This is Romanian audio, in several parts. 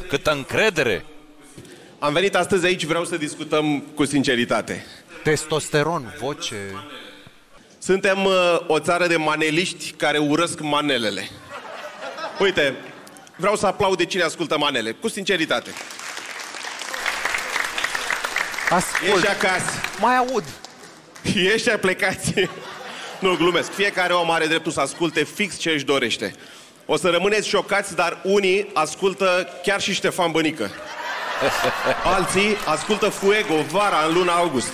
câtă încredere! Am venit astăzi aici, vreau să discutăm cu sinceritate. Testosteron, voce... Suntem o țară de maneliști care urăsc manelele. Uite, vreau să aplaude cine ascultă manele, cu sinceritate. Ascult. Ieși acasă. Mai aud. Ieși, plecați. Nu, glumesc. Fiecare om are dreptul să asculte fix ce își dorește. O să rămâneți șocați, dar unii ascultă chiar și Ștefan Bănică. Alții ascultă Fuego vara în luna august.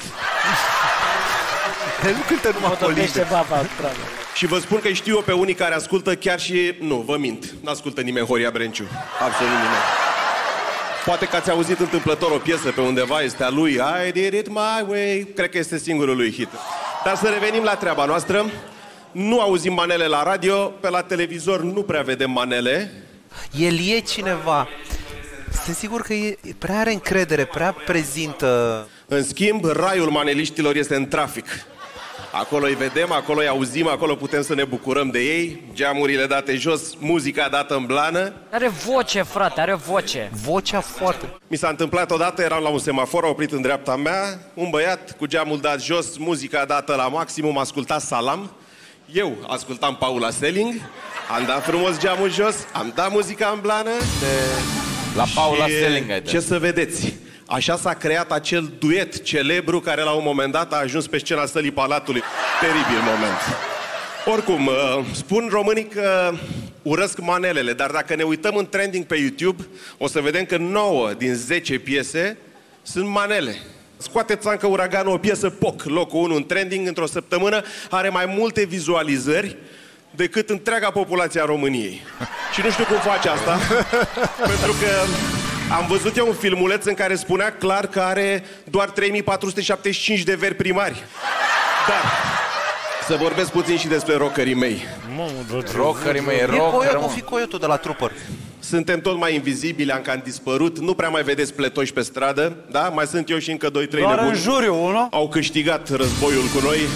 Nu cântă numai colinde. Și vă spun că știu eu pe unii care ascultă chiar și... Nu, vă mint. N-ascultă nimeni Horia Brenciu. Absolut nimeni. Poate că ați auzit întâmplător o piesă pe undeva, este a lui I did it my way. Cred că este singurul lui hit. Dar să revenim la treaba noastră. Nu auzim manele la radio, pe la televizor nu prea vedem manele. El e cineva. Sunt sigur că prea are încredere, prea prezintă... În schimb, raiul maneliștilor este în trafic. Acolo îi vedem, acolo îi auzim, acolo putem să ne bucurăm de ei. Geamurile date jos, muzica dată în blană. Are voce, frate, are voce. Vocea foarte... Mi s-a întâmplat odată, eram la un semafor, a oprit în dreapta mea, un băiat cu geamul dat jos, muzica dată la maximum, asculta Salam. Eu ascultam Paula Selling, am dat frumos geamul jos, am dat muzica în blană. La Paula Selling ai dat. Ce să vedeți? Așa s-a creat acel duet celebru care la un moment dat a ajuns pe scena Sălii Palatului. Teribil moment. Oricum, spun românii că urăsc manelele, dar dacă ne uităm în trending pe YouTube, o să vedem că 9 din 10 piese sunt manele. Scoate Țancă Uraganul o piesă POC, locul 1 în trending, într-o săptămână, are mai multe vizualizări decât întreaga populație a României. Și nu știu cum face asta, pentru că am văzut eu un filmuleț în care spunea clar că are doar 3475 de veri primari. Dar să vorbesc puțin și despre rockerii mei. Rockerii mei, E rocker, Coyotul, fi Coyotul de la Trooper. Suntem tot mai invizibili, am cam dispărut, nu prea mai vedeți pletoși pe stradă, da? Mai sunt eu și încă 2-3 nebuni. Doar în juriu, nu? Au câștigat războiul cu noi.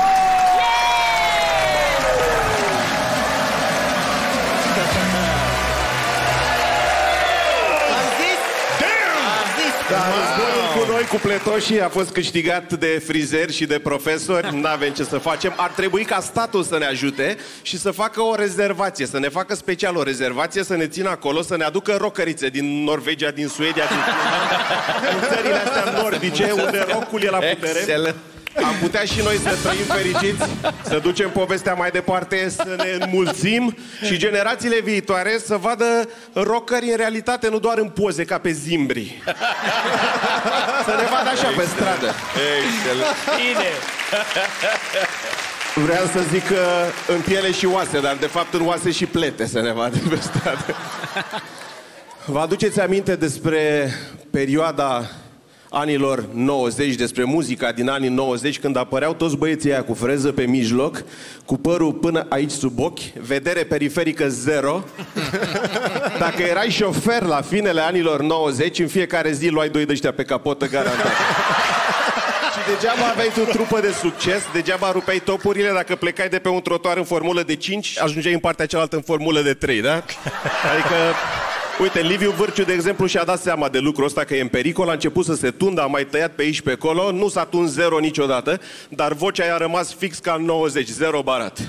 Da, războiul cu noi, cu pletoșii, a fost câștigat de frizeri și de profesori. N-avem ce să facem. Ar trebui ca statul să ne ajute și să facă o rezervație, să ne facă special o rezervație, să ne țină acolo, să ne aducă rockerițe din Norvegia, din Suedia, din țările astea nordice, unde rockul e la putere. Excellent. Am putea și noi să trăim fericiți, să ducem povestea mai departe, să ne înmulțim și generațiile viitoare să vadă rockeri în realitate, nu doar în poze, ca pe zimbri. Să ne vadă așa pe stradă. Excelent. Bine. Vreau să zic că în piele și oase, dar de fapt în oase și plete să ne vadă pe stradă. Vă aduceți aminte despre perioada anilor 90, despre muzica din anii 90, când apăreau toți băieții aia cu freză pe mijloc, cu părul până aici sub ochi, vedere periferică zero. Dacă erai șofer la finele anilor 90, în fiecare zi luai 2 de ăștia pe capotă garantat. Și degeaba aveai tu trupă de succes, degeaba rupeai topurile dacă plecai de pe un trotuar în formulă de 5, ajungeai în partea cealaltă în formulă de 3, da? Adică... Uite, Liviu Vârciu, de exemplu, și-a dat seama de lucrul ăsta, că e în pericol, a început să se tundă, a mai tăiat pe aici pe acolo, nu s-a tuns zero niciodată, dar vocea i-a rămas fix ca în 90, zero barat.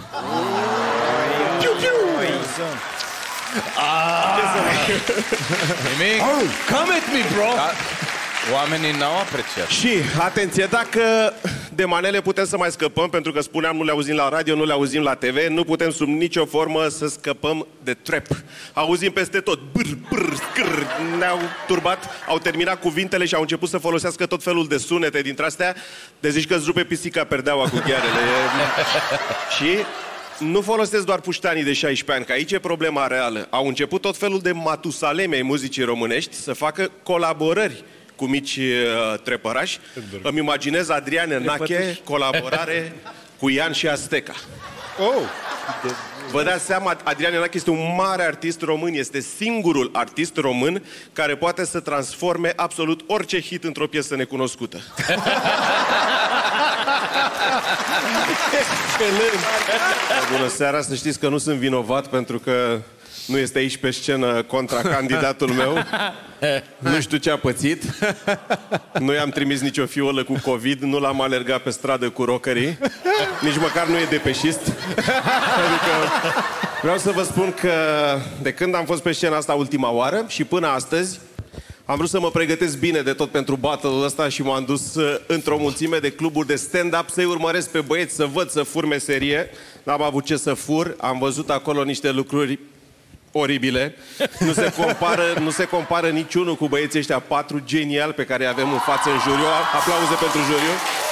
Nimic? Come at me, bro! Da. Oamenii n-au apreciat. Și, atenție, dacă de manele putem să mai scăpăm, pentru că spuneam, nu le auzim la radio, nu le auzim la TV, nu putem sub nicio formă să scăpăm de trap. Auzim peste tot, brr, brr, scrr, ne-au turbat, au terminat cuvintele și au început să folosească tot felul de sunete dintre astea, de zici că-ți rupe pisica perdeaua cu ghearele. Și... nu folosesc doar puștanii de 16 ani, că aici e problema reală. Au început tot felul de matusaleme ai muzicii românești să facă colaborări cu mici trepărași. Îmi imaginez Adrian Enache, colaborare cu Ian și Azteca. Oh. Vă dați seama, Adrian Enache este un mare artist român, este singurul artist român care poate să transforme absolut orice hit într-o piesă necunoscută. Bună seara, să știți că nu sunt vinovat pentru că nu este aici pe scenă contra candidatul meu. Nu știu ce a pățit. Nu i-am trimis nicio fiolă cu COVID, nu l-am alergat pe stradă cu rockerii. Nici măcar nu e depeșist. Adică vreau să vă spun că de când am fost pe scena asta ultima oară și până astăzi am vrut să mă pregătesc bine de tot pentru battle-ul ăsta și m-am dus într-o mulțime de cluburi de stand-up să-i urmăresc pe băieți, să văd, să fur meserie. N-am avut ce să fur, am văzut acolo niște lucruri oribile. Nu se compară niciunul cu băieții ăștia 4 geniali pe care îi avem în față în juriu. Aplauze pentru juriu.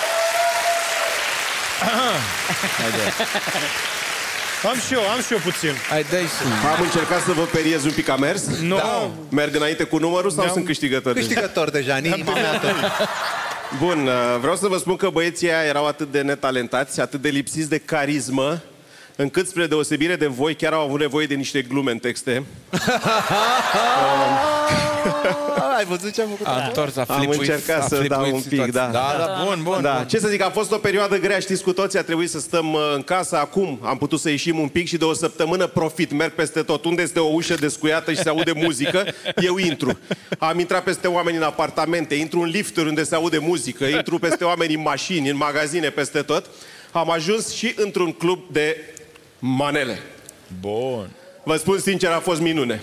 Am și eu puțin. Am încercat să vă periez un pic, a mers? Nu. Da. Merg înainte cu numărul sau sunt câștigător? Câștigător deja, în inima mea tot. Bun, vreau să vă spun că băieții aia erau atât de netalentați, atât de lipsiți de carismă, încât spre deosebire de voi chiar au avut nevoie de niște glume în texte. Ai văzut ce am făcut? Am încercat să dau un pic, da. Da, bun. Da. Ce să zic, a fost o perioadă grea, știți cu toții, a trebuit să stăm în casă. Acum am putut să ieșim un pic și de o săptămână profit. Merg peste tot. Unde este o ușă descuiată și se aude muzică, eu intru. Am intrat peste oameni în apartamente, intru în lifturi unde se aude muzică, intru peste oameni în mașini, în magazine, peste tot. Am ajuns și într-un club de manele. Bun. Vă spun sincer, a fost minune.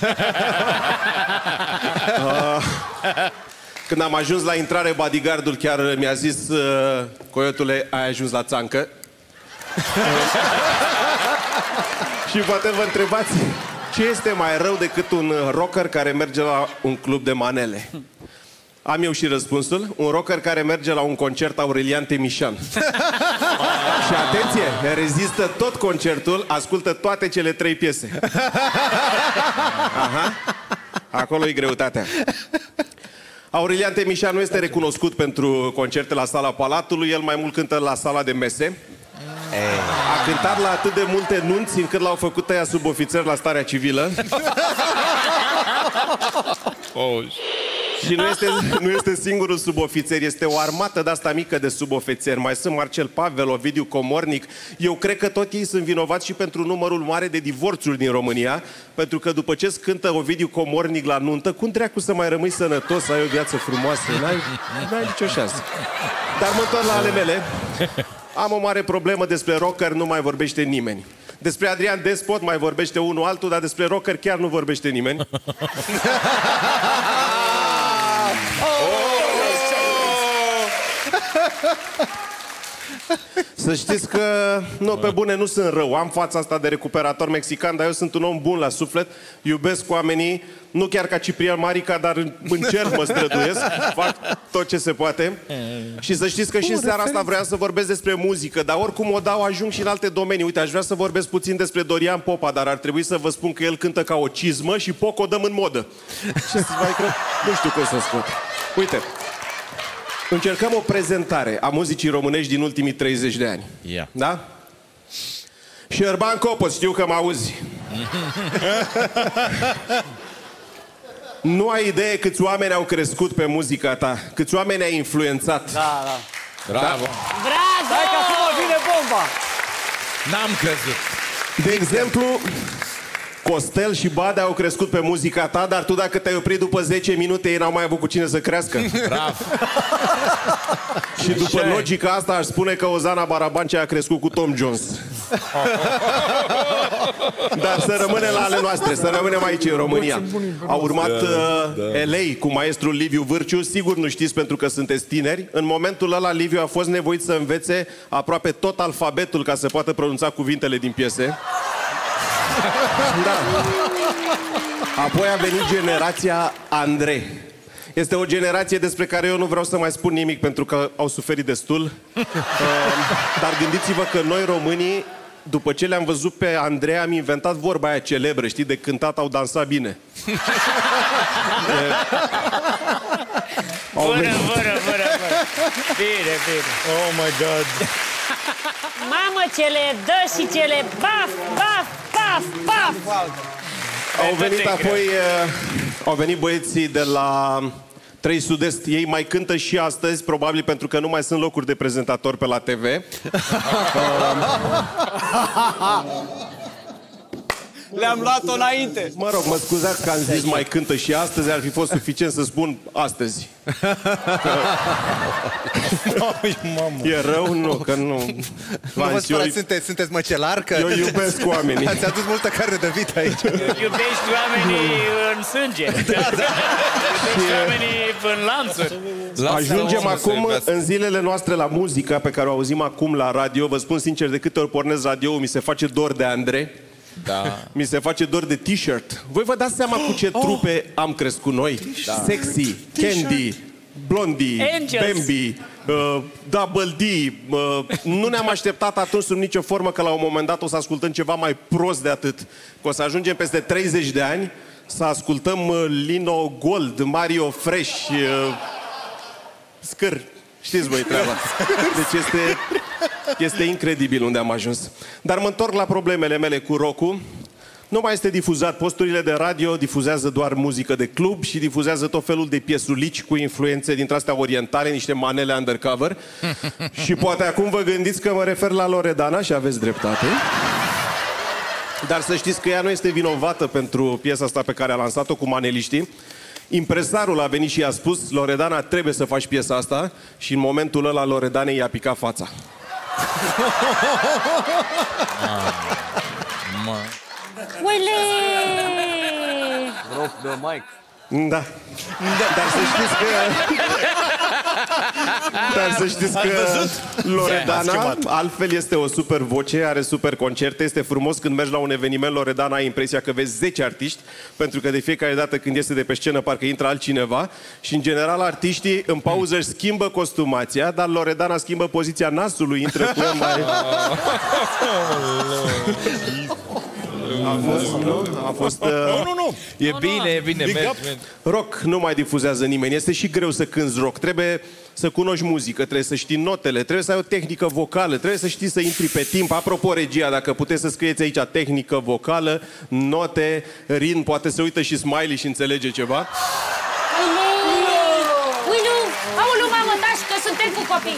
Când am ajuns la intrare, bodyguardul chiar mi-a zis: Coiotule, ai ajuns la țancă. Și poate vă întrebați, ce este mai rău decât un rocker care merge la un club de manele? Am eu și răspunsul: un rocker care merge la un concert Aurelian Temișan. Și atenție, rezistă tot concertul, ascultă toate cele 3 piese. Aha. Acolo e greutatea. Aurelian Temișan nu este recunoscut pentru concerte la Sala Palatului, el mai mult cântă la sala de mese. A cântat la atât de multe nunți încât l-au făcut ăia subofițeri la starea civilă. Și nu este singurul subofițer, este o armată de-asta mică de subofițeri. Mai sunt Marcel Pavel, Ovidiu Comornic. Eu cred că tot ei sunt vinovați și pentru numărul mare de divorțuri din România, pentru că după ce cântă Ovidiu Comornic la nuntă, cum dracu să mai rămâi sănătos, să ai o viață frumoasă? N-ai nicio șansă. Dar mă întorc la ale mele. Am o mare problemă, despre rocker nu mai vorbește nimeni. Despre Adrian Despot mai vorbește unul altul, dar despre rocker chiar nu vorbește nimeni. Să știți că, nu, pe bune, nu sunt rău. Am fața asta de recuperator mexican, dar eu sunt un om bun la suflet. Iubesc oamenii, nu chiar ca Ciprian Marica, dar încerc, mă străduiesc. Fac tot ce se poate. Și să știți că și în seara asta vreau să vorbesc despre muzică, dar oricum o dau, ajung și în alte domenii. Uite, aș vrea să vorbesc puțin despre Dorian Popa, dar ar trebui să vă spun că el cântă ca o cizmă și Poc o dăm în modă. Ce să mai cred? Nu știu cum să spun. Uite, încercăm o prezentare a muzicii românești din ultimii 30 de ani. Yeah. Da? Șerban Copăț, știu că mă auzi. Nu ai idee câți oameni au crescut pe muzica ta, câți oameni ai influențat. Da. Bravo. Bravo! Hai că acum vine bomba! N-am crezut. De exemplu, Costel și Badea au crescut pe muzica ta, dar tu dacă te-ai oprit după 10 minute, ei n-au mai avut cu cine să crească. Bravo. Și după logica asta aș spune că Ozana Barabancea a crescut cu Tom Jones. Dar să rămânem la ale noastre, să rămânem aici în România. A urmat LA cu maestrul Liviu Vârciu. Sigur nu știți pentru că sunteți tineri. În momentul ăla Liviu a fost nevoit să învețe aproape tot alfabetul ca să poată pronunța cuvintele din piese. Da. Apoi a venit generația Andrei. Este o generație despre care eu nu vreau să mai spun nimic pentru că au suferit destul. Dar gândiți-vă că noi românii, după ce le-am văzut pe Andrei, am inventat vorba aia celebră, știi, de cântat au dansat bine. Bună. Bine. Oh my God. Mamă, ce le dă și ce le baf. Au venit apoi, au venit băieții de la 3 Sud-Est, ei mai cântă și astăzi, probabil pentru că nu mai sunt locuri de prezentator pe la TV. Le-am luat-o înainte. Mă rog, mă scuzați că am zis mai cântă și astăzi, ar fi fost suficient să spun astăzi. E rău? Nu, că nu. Nu vă sperați, sunteți măcelar? Că eu iubesc oamenii. Ați adus multă carne de vită aici. Iubești oamenii în sânge. Iubești oamenii în lanțuri. Ajungem acum în zilele noastre la muzica pe care o auzim acum la radio. Vă spun sincer, de câte ori pornesc radio, mi se face dor de Andre. Da. Mi se face dor de t-shirt. Voi vă dați seama cu ce trupe am crescut noi? Da. Sexy, Candy, Blondie, Angels. Bambi, Double D. Nu ne-am așteptat atunci sub nicio formă că la un moment dat o să ascultăm ceva mai prost de atât. Că o să ajungem peste 30 de ani să ascultăm Lino Gold, Mario Fresh, Scâr. Știți voi treaba. Deci este incredibil unde am ajuns. Dar mă întorc la problemele mele cu rock-ul. Nu mai este difuzat. Posturile de radio difuzează doar muzică de club și difuzează tot felul de piesulici cu influențe dintre astea orientale, niște manele undercover. Și poate acum vă gândiți că mă refer la Loredana și aveți dreptate. Dar să știți că ea nu este vinovată pentru piesa asta pe care a lansat-o cu maneliștii. Impresarul a venit și i-a spus: Loredana, trebuie să faci piesa asta. Și în momentul ăla Loredanei i-a picat fața. Uile! Drop the mic. Da. Dar să știți că... Dar să știți că Loredana altfel este o super voce, are super concerte. Este frumos când mergi la un eveniment Loredana, ai impresia că vezi 10 artiști, pentru că de fiecare dată când iese de pe scenă parcă intră altcineva. Și în general artiștii în pauză își schimbă costumația, dar Loredana schimbă poziția nasului, intră cu el mai... A fost... Nu. E bine, mergi. Rock nu mai difuzează nimeni. Este și greu să cânți rock. Trebuie să cunoști muzică, trebuie să știi notele, trebuie să ai o tehnică vocală, trebuie să știi să intri pe timp. Apropo, regia, dacă puteți să scrieți aici tehnică vocală, note, Rin poate să uită și Smiley și înțelege ceva. Uilu! Aulu, mamă, taci că suntem cu copii.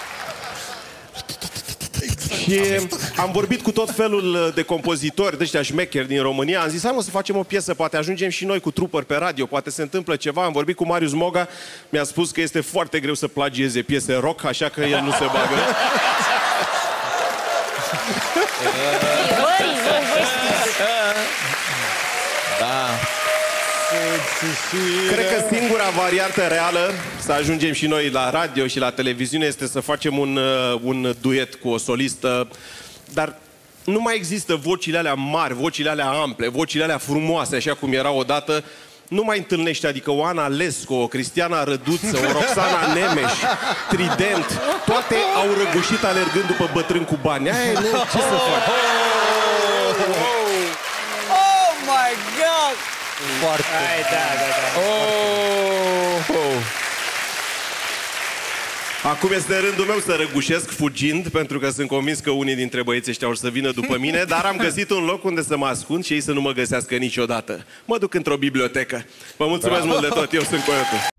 Și am vorbit cu tot felul de compozitori, de ăștia șmecheri din România. Am zis, hai mă să facem o piesă, poate ajungem și noi cu trupări pe radio, poate se întâmplă ceva. Am vorbit cu Marius Moga, mi-a spus că este foarte greu să plagieze piese rock, așa că el nu se bagă. Da. Cred că singura variantă reală să ajungem și noi la radio și la televiziune este să facem un duet cu o solistă, dar nu mai există vocile alea mari, vocile alea ample, vocile alea frumoase, așa cum era odată. Nu mai întâlnești, adică o Ana Lesco, o Cristiana Răduță, o Roxana Nemeș, Trident, toate au răgușit alergând după bătrâni cu bani. Aia nu, ce să faci? Oh my God! Foarte. Acum este rândul meu să răgușesc fugind, pentru că sunt convins că unii dintre băieții ăștia or să vină după mine, dar am găsit un loc unde să mă ascund și ei să nu mă găsească niciodată. Mă duc într-o bibliotecă. Vă mulțumesc mult de tot, eu sunt Coyotul.